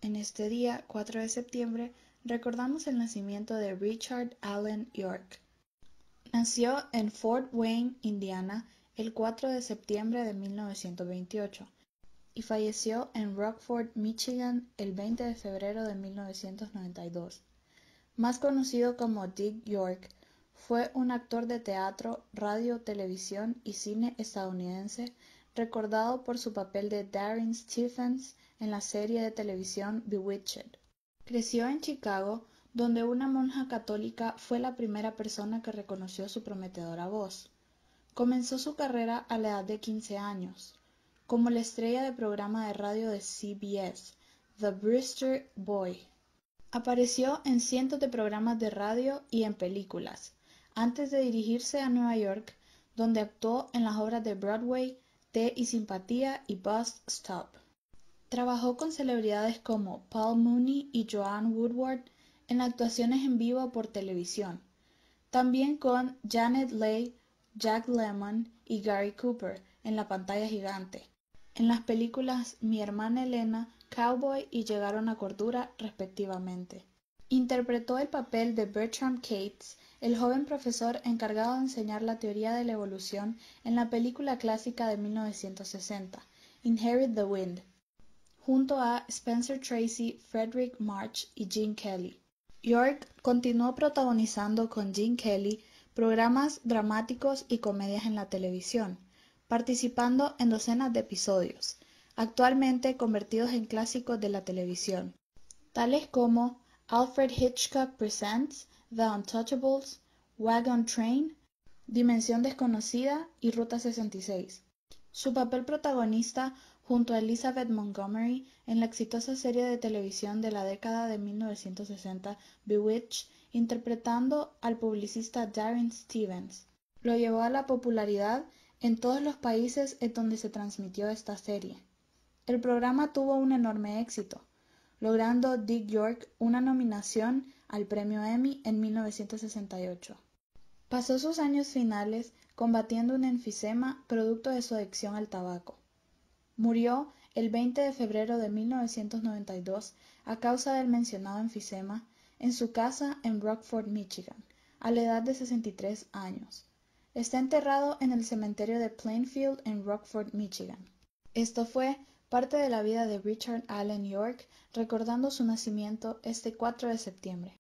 En este día, 4 de septiembre, recordamos el nacimiento de Richard Allen York. Nació en Fort Wayne, Indiana, el 4 de septiembre de 1928 y falleció en Rockford, Michigan, el 20 de febrero de 1992. Más conocido como Dick York, fue un actor de teatro, radio, televisión y cine estadounidense, recordado por su papel de Darrin Stephens en la serie de televisión Bewitched. Creció en Chicago, donde una monja católica fue la primera persona que reconoció su prometedora voz. Comenzó su carrera a la edad de 15 años, como la estrella de programa de radio de CBS, The Brewster Boy. Apareció en cientos de programas de radio y en películas, antes de dirigirse a Nueva York, donde actuó en las obras de Broadway Té y Simpatía y Bus Stop. Trabajó con celebridades como Paul Mooney y Joanne Woodward en actuaciones en vivo por televisión, también con Janet Leigh, Jack Lemmon y Gary Cooper en la pantalla gigante, en las películas Mi hermana Elena, Cowboy y Llegaron a Cordura, respectivamente. Interpretó el papel de Bertram Cates, el joven profesor encargado de enseñar la teoría de la evolución en la película clásica de 1960, Inherit the Wind, junto a Spencer Tracy, Fredric March y Gene Kelly. York continuó protagonizando con Gene Kelly programas dramáticos y comedias en la televisión, participando en docenas de episodios, actualmente convertidos en clásicos de la televisión, tales como Alfred Hitchcock Presents, The Untouchables, Wagon Train, Dimensión Desconocida y Ruta 66. Su papel protagonista junto a Elizabeth Montgomery en la exitosa serie de televisión de la década de 1960 Bewitched, interpretando al publicista Darrin Stephens, lo llevó a la popularidad en todos los países en donde se transmitió esta serie. El programa tuvo un enorme éxito, logrando Dick York una nominación al Premio Emmy en 1968. Pasó sus años finales combatiendo un enfisema producto de su adicción al tabaco. Murió el 20 de febrero de 1992 a causa del mencionado enfisema en su casa en Rockford, Michigan, a la edad de 63 años. Está enterrado en el cementerio de Plainfield en Rockford, Michigan. Esto fue parte de la vida de Richard Allen York, recordando su nacimiento este 4 de septiembre.